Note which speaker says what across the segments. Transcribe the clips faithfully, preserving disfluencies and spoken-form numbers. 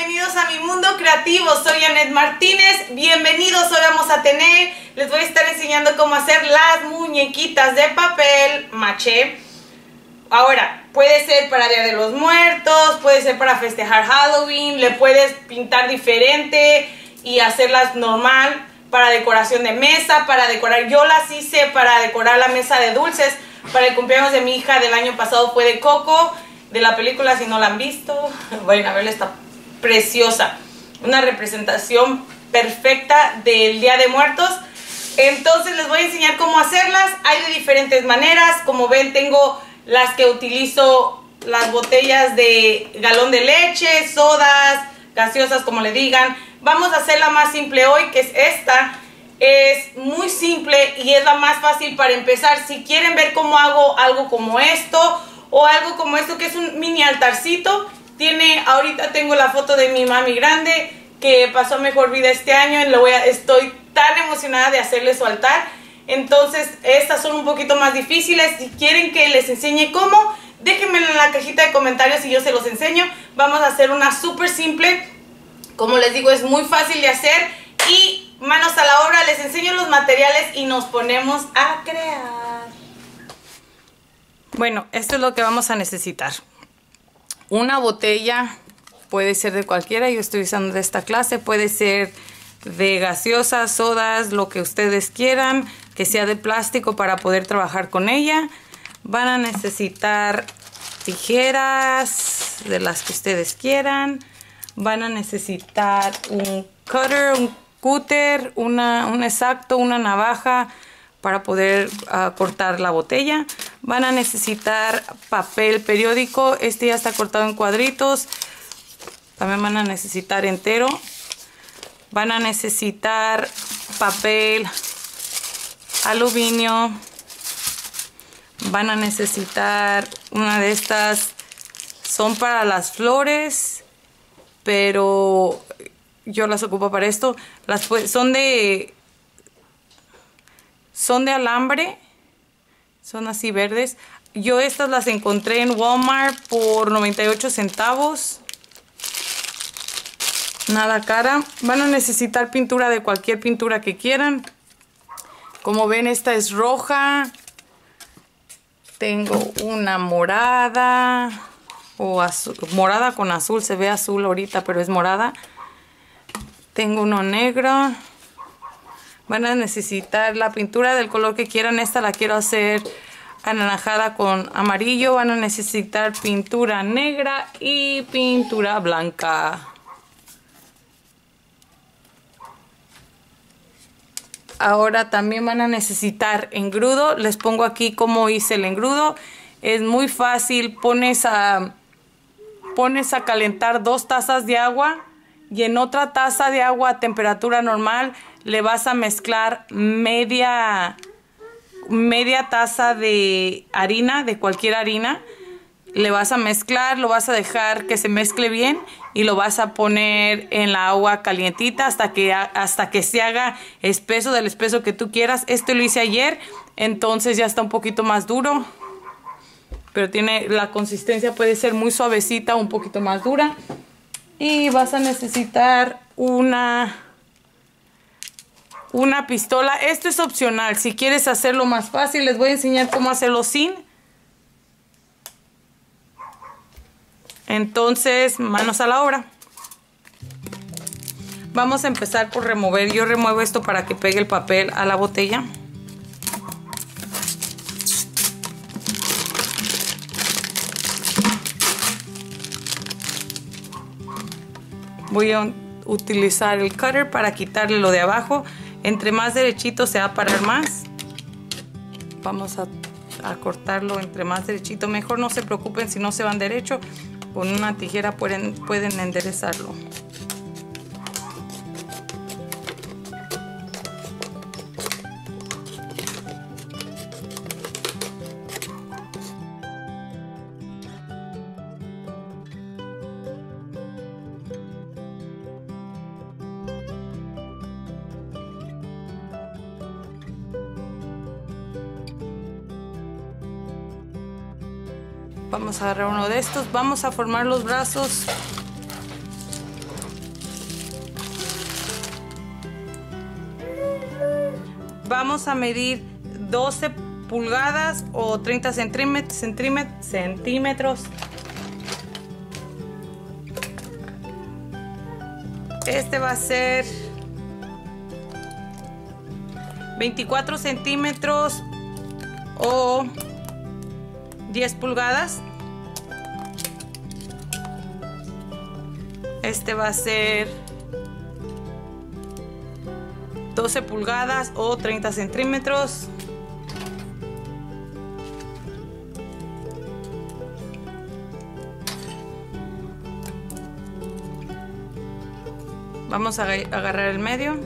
Speaker 1: bienvenidos a mi mundo creativo. Soy Janet Martínez, bienvenidos. Hoy vamos a tener, les voy a estar enseñando cómo hacer las muñequitas de papel maché. Ahora, puede ser para Día de los Muertos, puede ser para festejar Halloween, le puedes pintar diferente y hacerlas normal para decoración de mesa, para decorar. Yo las hice para decorar la mesa de dulces. Para el cumpleaños de mi hija del año pasado fue de Coco, de la película, si no la han visto, vayan a verla, está preciosa. Una representación perfecta del Día de Muertos. Entonces les voy a enseñar cómo hacerlas. Hay de diferentes maneras. Como ven, tengo las que utilizo, las botellas de galón de leche, sodas, gaseosas, como le digan. Vamos a hacer la más simple hoy, que es esta. Es muy simple y es la más fácil para empezar. Si quieren ver cómo hago algo como esto o algo como esto, que es un mini altarcito, tiene, ahorita tengo la foto de mi mami grande que pasó mejor vida este año y le voy a, estoy tan emocionada de hacerle su altar. Entonces estas son un poquito más difíciles. Si quieren que les enseñe cómo, déjenmelo en la cajita de comentarios y yo se los enseño. Vamos a hacer una súper simple. Como les digo, es muy fácil de hacer y manos a la obra, les enseño los materiales y nos ponemos a crear. Bueno, esto es lo que vamos a necesitar. Una botella, puede ser de cualquiera, yo estoy usando de esta clase, puede ser de gaseosas, sodas, lo que ustedes quieran, que sea de plástico para poder trabajar con ella. Van a necesitar tijeras, de las que ustedes quieran. Van a necesitar un cutter, un cúter, una, un exacto, una navaja para poder uh, cortar la botella. Van a necesitar papel periódico. Este ya está cortado en cuadritos. También van a necesitar entero. Van a necesitar papel aluminio. Van a necesitar una de estas. Son para las flores, pero yo las ocupo para esto. Las son de son de alambre, son así verdes. Yo estas las encontré en Walmart por noventa y ocho centavos, nada cara. Van a necesitar pintura de cualquier pintura que quieran. Como ven, esta es roja. Tengo una morada o azul, morada con azul, se ve azul ahorita, pero es morada. Tengo uno negro. Van a necesitar la pintura del color que quieran. Esta la quiero hacer anaranjada con amarillo. Van a necesitar pintura negra y pintura blanca. Ahora también van a necesitar engrudo. Les pongo aquí cómo hice el engrudo. Es muy fácil. Pones a, pones a calentar dos tazas de agua. Y en otra taza de agua a temperatura normal le vas a mezclar media, media taza de harina, de cualquier harina. Le vas a mezclar, lo vas a dejar que se mezcle bien y lo vas a poner en la agua calientita hasta que, hasta que se haga espeso, del espeso que tú quieras. Este lo hice ayer, entonces ya está un poquito más duro. Pero tiene, la consistencia puede ser muy suavecita o un poquito más dura. Y vas a necesitar una, una pistola. Esto es opcional. Si quieres hacerlo más fácil, les voy a enseñar cómo hacerlo sin. Entonces, manos a la obra. Vamos a empezar por remover. Yo remuevo esto para que pegue el papel a la botella. Voy a utilizar el cutter para quitarle lo de abajo. Entre más derechito se va a parar más. Vamos a, a cortarlo entre más derechito. Mejor no se preocupen si no se van derecho. Con una tijera pueden, pueden enderezarlo. Vamos a agarrar uno de estos. Vamos a formar los brazos vamos a medir doce pulgadas o treinta centímetros, centímetros. Este va a ser veinticuatro centímetros o diez pulgadas. Este va a ser doce pulgadas o treinta centímetros. Vamos a agarrar el medio.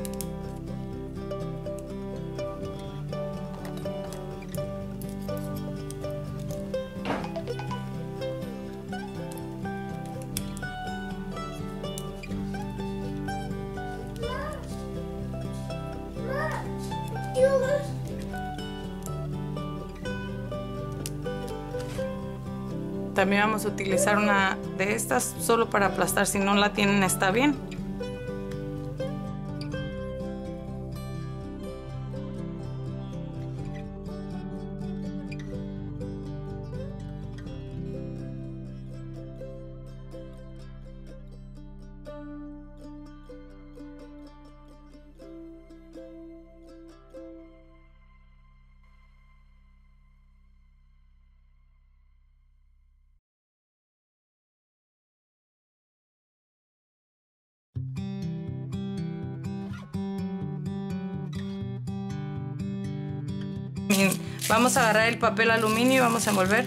Speaker 1: También vamos a utilizar una de estas solo para aplastar, si no la tienen está bien. Vamos a agarrar el papel aluminio y vamos a envolver.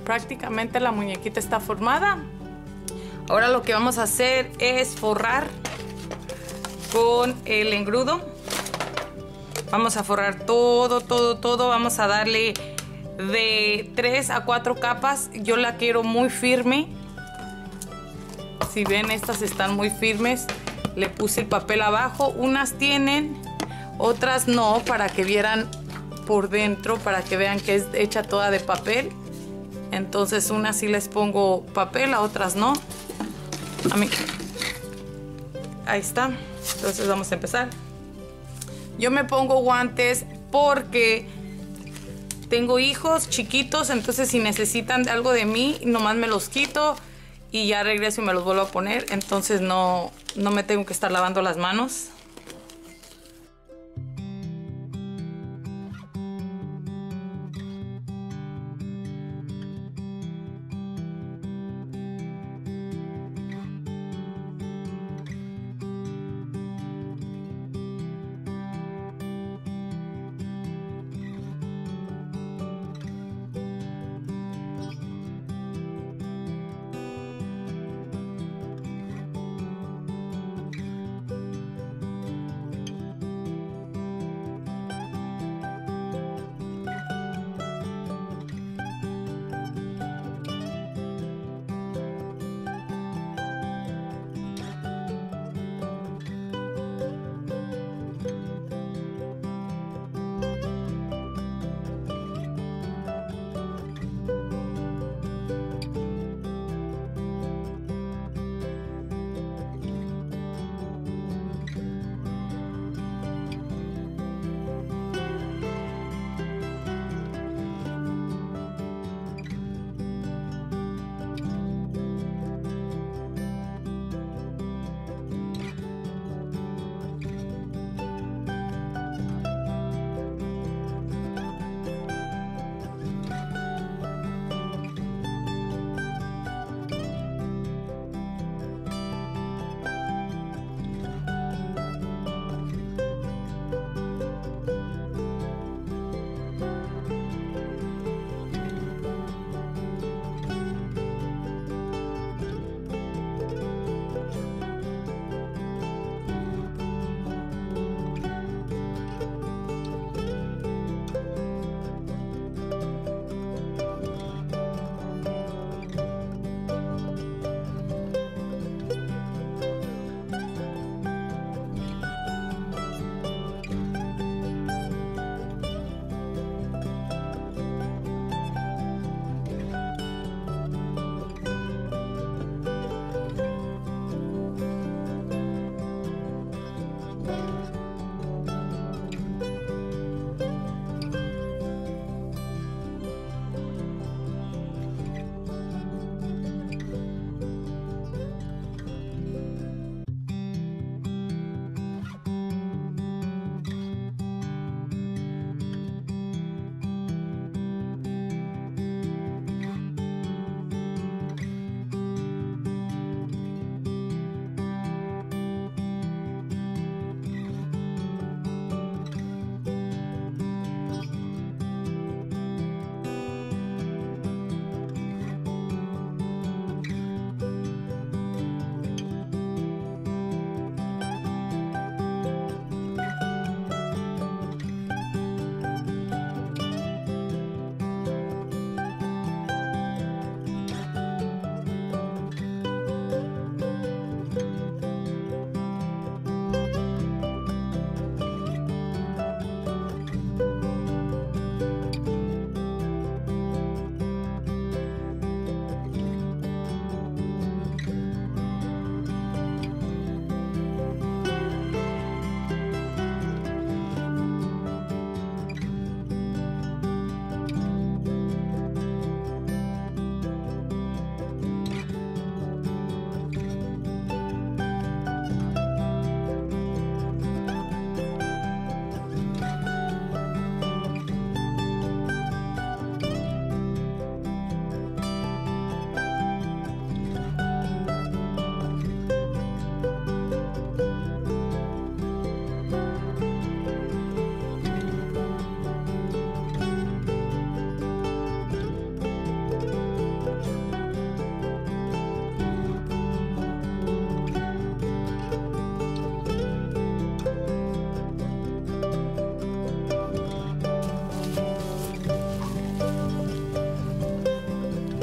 Speaker 1: prácticamente la muñequita está formada. Ahora lo que vamos a hacer es forrar con el engrudo. Vamos a forrar todo, todo, todo. Vamos a darle de tres a cuatro capas. Yo la quiero muy firme. Si ven, estas están muy firmes. Le puse el papel abajo. Unas tienen, otras no, para que vieran por dentro, para que vean que es hecha toda de papel. Entonces unas sí les pongo papel, a otras no. A mí. Ahí está. Entonces vamos a empezar. Yo me pongo guantes porque tengo hijos chiquitos, entonces si necesitan algo de mí, nomás me los quito y ya regreso y me los vuelvo a poner. Entonces no, no me tengo que estar lavando las manos.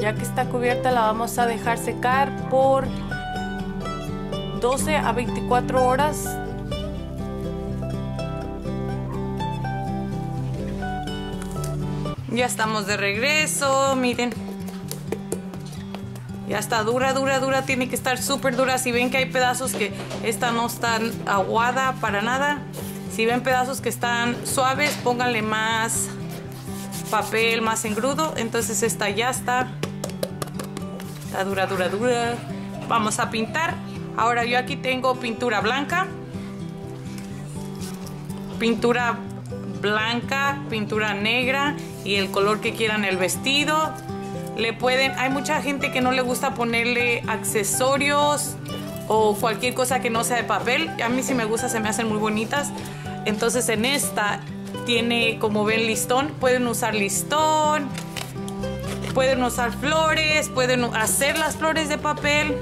Speaker 1: Ya que está cubierta, la vamos a dejar secar por doce a veinticuatro horas. Ya estamos de regreso, miren. Ya está dura, dura, dura. Tiene que estar súper dura. Si ven que hay pedazos que esta no está aguada para nada. Si ven pedazos que están suaves, pónganle más papel, más engrudo. Entonces esta ya está. Está dura, dura, dura. Vamos a pintar. Ahora yo aquí tengo pintura blanca. Pintura blanca, pintura negra y el color que quieran el vestido. Le pueden, hay mucha gente que no le gusta ponerle accesorios o cualquier cosa que no sea de papel. A mí sí me gusta, se me hacen muy bonitas. Entonces en esta tiene, como ven, listón. Pueden usar listón, pueden usar flores, pueden hacer las flores de papel.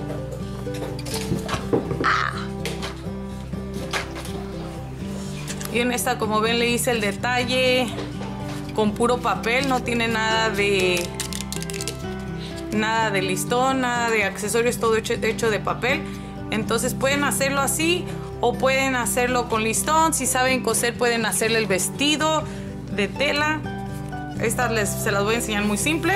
Speaker 1: Y en esta, como ven, le hice el detalle con puro papel. No tiene nada de nada de listón, nada de accesorios, todo hecho, hecho de papel. Entonces pueden hacerlo así o pueden hacerlo con listón. Si saben coser, pueden hacerle el vestido de tela. Estas les, se las voy a enseñar muy simple.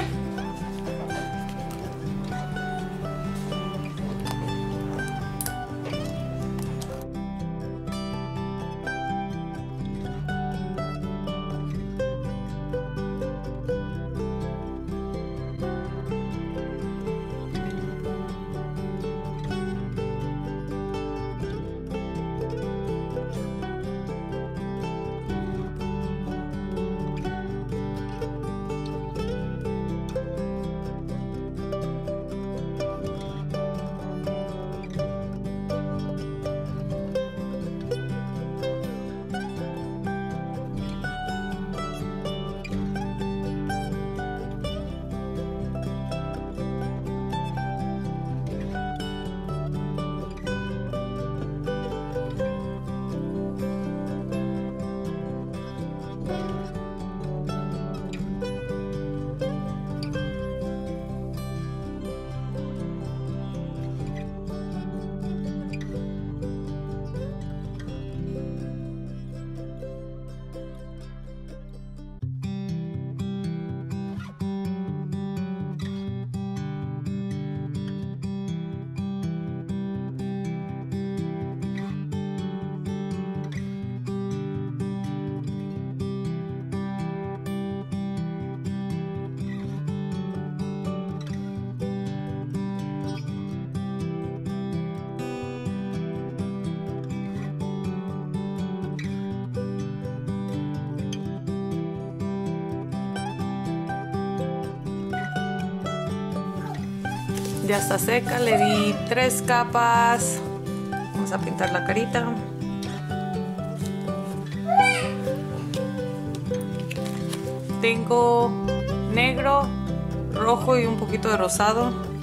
Speaker 1: Ya está seca, le di tres capas. Vamos a pintar la carita. Tengo negro, rojo y un poquito de rosado.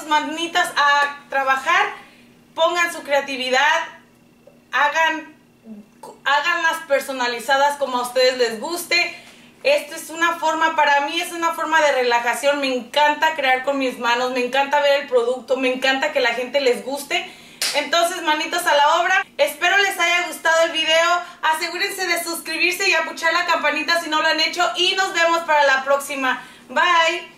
Speaker 1: sus manitas a trabajar, pongan su creatividad, hagan, háganlas personalizadas como a ustedes les guste. Esto es una forma, para mí es una forma de relajación. Me encanta crear con mis manos, me encanta ver el producto, me encanta que la gente les guste. Entonces, manitos a la obra. Espero les haya gustado el video. Asegúrense de suscribirse y apuchar la campanita si no lo han hecho. Y nos vemos para la próxima. Bye.